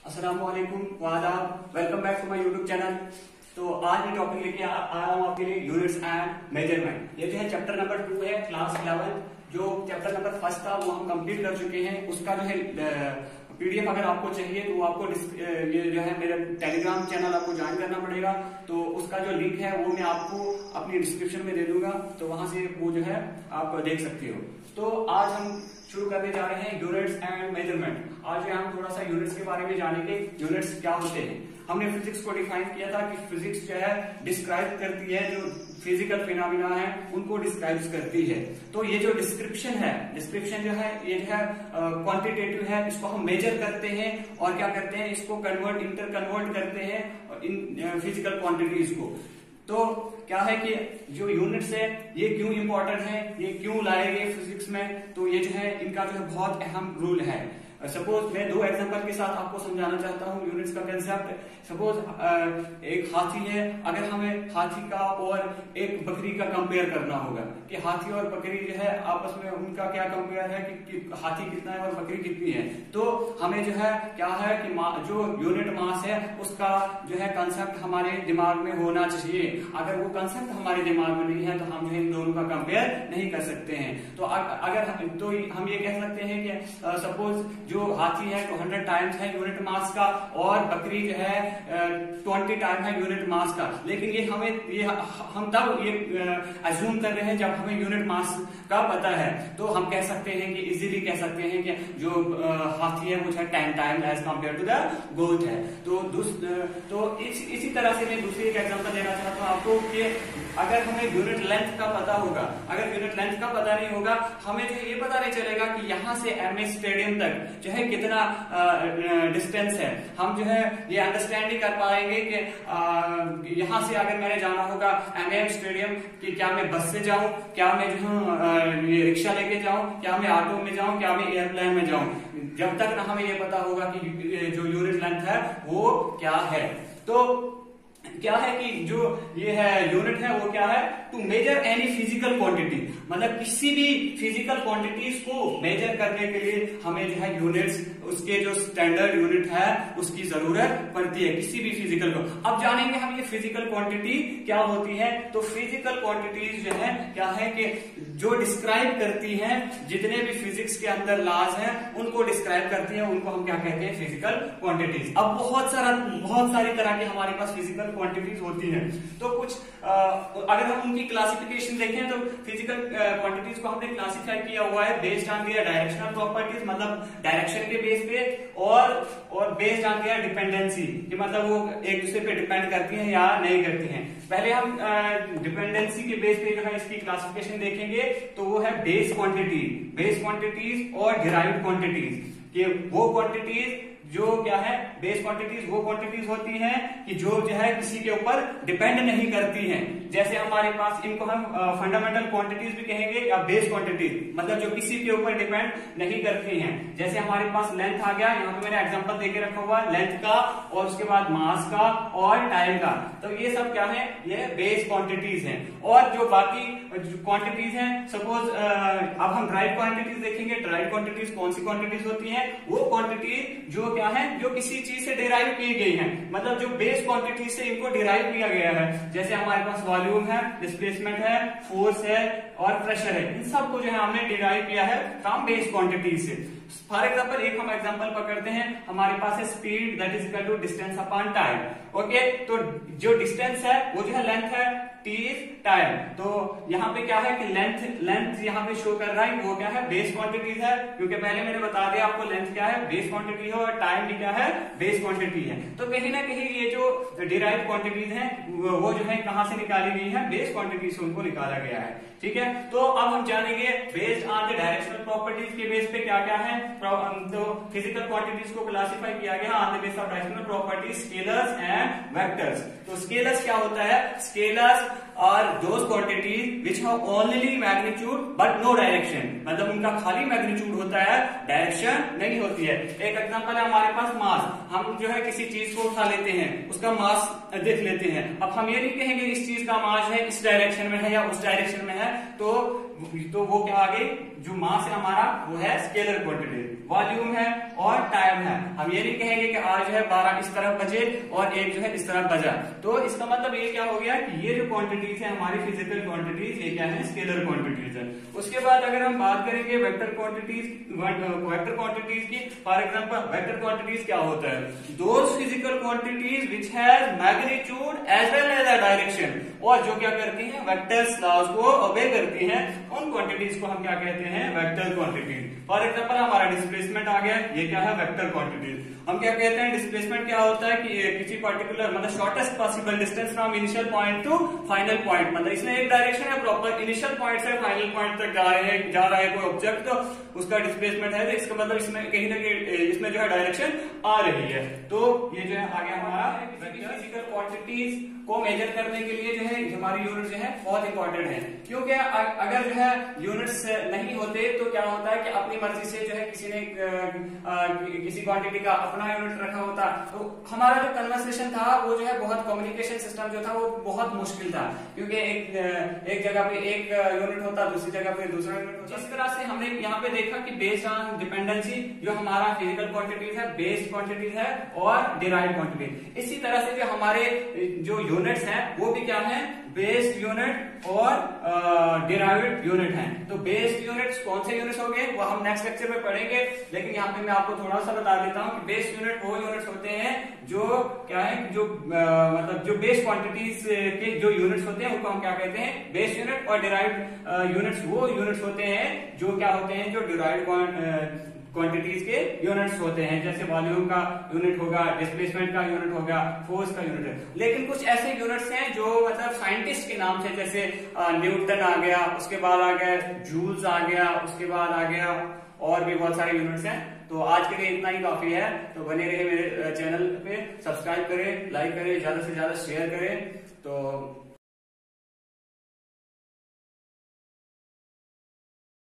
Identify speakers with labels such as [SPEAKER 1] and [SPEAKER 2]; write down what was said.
[SPEAKER 1] अस्सलामुअलैकुम वादाब, welcome back to my YouTube channel. तो आज मैं टॉपिक लेके आया हूँ आपके लिए यूनिट्स एंड मेजरमेंट। ये जो है चैप्टर नंबर 2 है, क्लास 11। जो चैप्टर नंबर 1 था वो हम कंप्लीट कर चुके हैं। उसका जो है पीडीएफ अगर आपको चाहिए तो आपको ये जो है मेरे टेलीग्राम चैनल आपको ज्वाइन करना पड़ेगा। तो उसका जो लिंक है वो मैं आपको अपनी डिस्क्रिप्शन में दे दूंगा, तो वहां से वो जो है आप देख सकते हो। तो आज हम शुरू करने जा रहे हैं यूनिट्स एंड मेजरमेंट। आज जो हम थोड़ा सा यूनिट्स के बारे में जानेंगे, यूनिट्स क्या होते हैं। हमने फिजिक्स को डिफाइन किया था कि फिजिक्स जो है डिस्क्राइब करती है, जो फिजिकल फिनोमिना है उनको डिस्क्राइब करती है। तो ये जो डिस्क्रिप्शन जो है ये जो है क्वांटिटेटिव है, इसको हम मेजर करते हैं और क्या करते हैं, इसको इंटर कन्वर्ट करते हैं इन फिजिकल क्वांटिटीज को। तो क्या है कि जो यूनिट्स है ये क्यों इंपॉर्टेंट है, ये क्यों लाए गए फिजिक्स में, तो ये जो है इनका जो है बहुत अहम रोल है। सपोज मैं दो एग्जांपल के साथ आपको समझाना चाहता हूँ यूनिट्स का कंसेप्ट। सपोज एक हाथी है, अगर हमें हाथी का और एक बकरी का कंपेयर करना होगा कि हाथी और बकरी जो है आपस में उनका क्या कंपेयर है कि हाथी कितना है और बकरी कितनी है, तो हमें जो है क्या है कि जो यूनिट मास है उसका जो है कंसेप्ट हमारे दिमाग में होना चाहिए। अगर वो कंसेप्ट हमारे दिमाग में नहीं है तो हम जो है इन दोनों का कंपेयर नहीं कर सकते हैं। तो अगर तो हम ये कह सकते हैं कि सपोज जो हाथी है 200 टाइम्स है यूनिट मास का और बकरी जो है 20 टाइम है यूनिट मास का। लेकिन हम तब ये अज्यूम कर रहे हैं जब हमें यूनिट मास का पता है। तो हम कह सकते हैं कि इजीली कह सकते हैं कि जो हाथी है वो 10 time as compare to the goat है। तो इसी तरह से मैं दूसरी एक एग्जांपल देना चाहता हूँ आपको कि अगर हमें यूनिट लेंथ का पता होगा, अगर यूनिट लेंथ का पता नहीं होगा हमें जो ये पता नहीं चलेगा कि यहाँ से एमए स्टेडियम तक जो है कितना डिस्टेंस है। हम जो है ये अंडरस्टैंड नहीं कर पाएंगे कि यहाँ से अगर मैंने जाना होगा एमए स्टेडियम कि क्या मैं बस से जाऊं, क्या मैं जो ये रिक्शा लेके जाऊं, क्या मैं ऑटो में जाऊं, क्या मैं एयरप्लेन में जाऊं, जब तक ना हमें ये पता होगा कि जो यूनिट लेंथ है वो क्या है। तो क्या है कि जो ये है यूनिट है वो क्या है, to measure any physical quantity, मतलब किसी भी फिजिकल क्वांटिटीज को मेजर करने के लिए हमें जो है यूनिट्स, उसके जो स्टैंडर्ड यूनिट है उसकी जरूरत पड़ती है किसी भी फिजिकल को। अब जानेंगे हम ये फिजिकल क्वांटिटी क्या होती है। तो फिजिकल क्वांटिटीज जो है क्या है कि जो डिस्क्राइब करती हैं जितने भी फिजिक्स के अंदर लॉज हैं उनको डिस्क्राइब करती हैं, उनको हम क्या कहते हैं, फिजिकल क्वांटिटीज। अब बहुत सारी तरह की हमारे पास फिजिकल क्वांटिटीज होती हैं। तो कुछ अगर हम उनकी क्लासिफिकेशन देखें तो फिजिकल क्वांटिटीज को हमने क्लासिफाई किया हुआ है based on their directional properties, मतलब डायरेक्शन के बेस पे, और बेस्ड ऑन दियर डिपेंडेंसी कि मतलब वो एक दूसरे पे डिपेंड करती हैं या नहीं करती हैं। पहले हम डिपेंडेंसी के बेस पे जो है इसकी क्लासिफिकेशन देखेंगे। तो वो है बेस क्वांटिटीज और डिराइव्ड क्वांटिटीज। कि वो क्वांटिटीज जो क्या है, बेस क्वांटिटीज वो क्वांटिटीज होती हैं कि जो है किसी के ऊपर डिपेंड नहीं करती हैं। जैसे हमारे पास इनको हम फंडामेंटल क्वांटिटीज भी कहेंगे या बेस क्वांटिटीज, मतलब जो किसी के ऊपर डिपेंड नहीं करती हैं। जैसे हमारे पास लेंथ आ गया, यहाँ पे मैंने एग्जांपल देके रखा हुआ है लेंथ का, और उसके बाद मास का और टाइम का। तो ये सब क्या है, ये बेस क्वांटिटीज हैं। और जो बाकी क्वांटिटीज हैं, सपोज अब हम ड्राइव क्वांटिटीज देखेंगे। ड्राइव क्वांटिटीज कौन सी क्वांटिटीज होती हैं, वो क्वांटिटीज जो क्या है, जो किसी चीज से डिराइव की गई है, मतलब जो बेस क्वांटिटी से इनको डिराइव किया गया है। जैसे हमारे पास वॉल्यूम है, डिस्प्लेसमेंट है, फोर्स है और प्रेशर है, इन सब को जो है हमने डिराइव किया है फ्रॉम बेस क्वांटिटी से। फॉर एग्जाम्पल एक हम एग्जाम्पल पकड़ते हैं, हमारे पास है speed that is equal to distance upon time. Okay, तो जो डिस्टेंस है वो जो है लेंथ है, टी इज टाइम। तो यहाँ पे क्या है कि लेंथ यहाँ पे शो कर रहा है, वो क्या है, बेस क्वांटिटीज है, क्योंकि पहले मैंने बता दिया आपको लेंथ क्या है, बेस क्वांटिटी है, और टाइम भी क्या है, बेस क्वांटिटी है। तो कहीं ना कहीं ये जो डिराइव क्वांटिटीज हैं वो जो है कहां से निकाली गई है, बेस क्वांटिटी से उनको निकाला गया है। ठीक है, तो अब हम जानेंगे based on the directional properties के बेस पे क्या क्या है। तो फिजिकल क्वांटिटीज को क्लासिफाई किया गया on the base of directional properties, scalars and vectors. तो स्केलर्स क्या होता है, scalars are those quantities which have only magnitude but no direction, मतलब उनका खाली मैग्नीट्यूड होता है, डायरेक्शन नहीं होती है। एक एग्जांपल है हमारे पास मास, हम जो है किसी चीज को उठा लेते हैं, उसका मास देख लेते हैं। अब हम ये नहीं कहेंगे इस चीज का मास है इस डायरेक्शन में है या उस डायरेक्शन में है, तो वो क्या आ गई, जो मास है हमारा वो है स्केलर क्वांटिटी, वॉल्यूम है और टाइम है। हम ये नहीं कहेंगे कि आज है 12 इस तरफ बजे और एक जो है इस तरफ बजा, तो इसका मतलब ये क्या हो गया कि ये जो क्वांटिटीज है हमारी फिजिकल क्वांटिटीज, ये क्या है, स्केलर क्वांटिटीज है। उसके बाद अगर हम बात करेंगे वेक्टर क्वांटिटीज की, फॉर एग्जांपल वेक्टर क्वांटिटीज क्या होता है, those physical quantities which has magnitude as well as a direction, और जो क्या करती हैं वेक्टर्स लॉज को ओबे करती हैं, उन क्वांटिटीज को हम क्या कहते हैं, वेक्टर क्वांटिटीज। फॉर एग्जांपल हमारा डिस्प्लेसमेंट आ गया, ये क्या है, वेक्टर क्वांटिटीज। हम क्या कहते हैं, डिस्प्लेसमेंट क्या होता है कि किसी पर्टिकुलर मतलब shortest possible distance from initial point to final point, मतलब इसमें एक डायरेक्शन है प्रॉपर, इनिशियल पॉइंट से फाइनल पॉइंट तक जा रहा है कोई ऑब्जेक्ट, तो उसका डिस्प्लेसमेंट है, तो इसका मतलब इसमें कहीं ना कहीं इसमें जो है डायरेक्शन आ रही है। तो ये जो है आ गया हमारा फिजिकल क्वांटिटीज को मेजर करने के लिए जो है हमारी यूनिट जो है बहुत इंपॉर्टेंट है, क्योंकि अगर जो है यूनिट्स नहीं होते तो क्या होता है कि अपनी मर्जी से जो है किसी ने किसी क्वांटिटी का अपना यूनिट रखा होता, तो हमारा जो कन्वर्सेशन था वो जो है बहुत, कम्युनिकेशन सिस्टम जो था वो बहुत मुश्किल था, क्योंकि एक जगह पे एक यूनिट होता, दूसरी जगह पे दूसरा यूनिट होता। इस तरह से हमने यहाँ पे देखा कि बेस्ड ऑन डिपेंडेंसी जो हमारा फिजिकल क्वांटिटीज है, बेस्ड क्वांटिटीज है और डिराइव्ड क्वांटिटीज। इसी तरह से जो हमारे जो यूनिट्स हैं वो भी क्या है, बेस्ड यूनिट और डिराइव्ड यूनिट हैं। तो बेस्ड यूनिट्स कौन से यूनिट्स हो गए वो हम नेक्स्ट लेक्चर में पढ़ेंगे, लेकिन यहाँ पे मैं आपको थोड़ा सा बता देता हूँ कि बेस्ड यूनिट वो यूनिट्स होते हैं जो क्या है, जो मतलब जो बेस्ड क्वांटिटीज के जो यूनिट्स होते हैं उनको हम क्या कहते हैं, बेस्ड यूनिट। और डिराइव्ड यूनिट्स वो यूनिट्स होते हैं जो क्या होते हैं, जो डिराइव्ड क्वांटिटीज के यूनिट्स होते हैं, जैसे वॉल्यूम का यूनिट होगा, डिस्प्लेसमेंट का यूनिट होगा, फोर्स का यूनिट है। लेकिन कुछ ऐसे यूनिट्स हैं जो मतलब साइंटिस्ट के नाम से, जैसे न्यूटन आ गया, उसके बाद आ गया जूल्स आ गया, उसके बाद आ गया और भी बहुत सारे यूनिट्स हैं। तो आज के लिए इतना ही काफी है, तो बने रहे मेरे चैनल पे, सब्सक्राइब करें, लाइक करें, ज्यादा से ज्यादा शेयर करें। तो